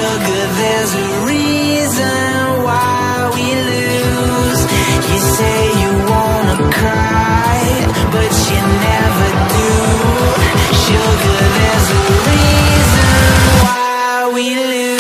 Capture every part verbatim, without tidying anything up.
Sugar, there's a reason why we lose. You say you wanna cry, but you never do. Sugar, there's a reason why we lose.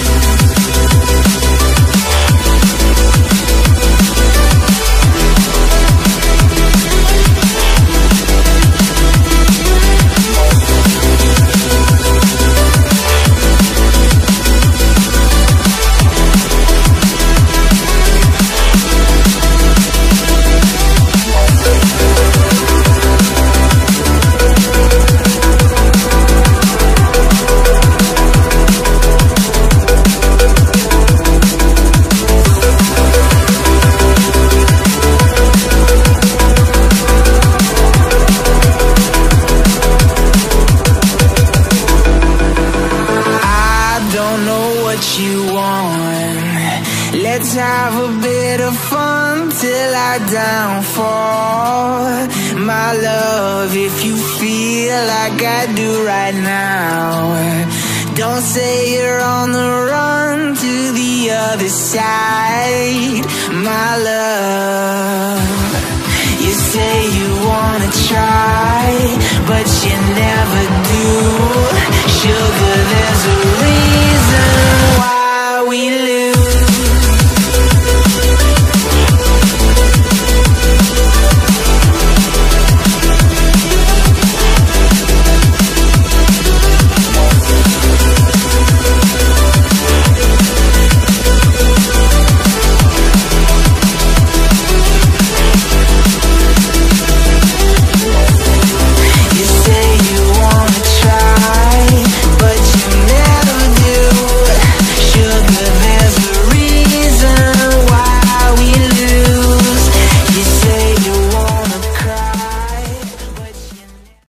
Let's have a bit of fun till I downfall. My love, if you feel like I do right now, don't say you're on the run to the other side. My love, you say you wanna try, but you never do. Sugar, there's a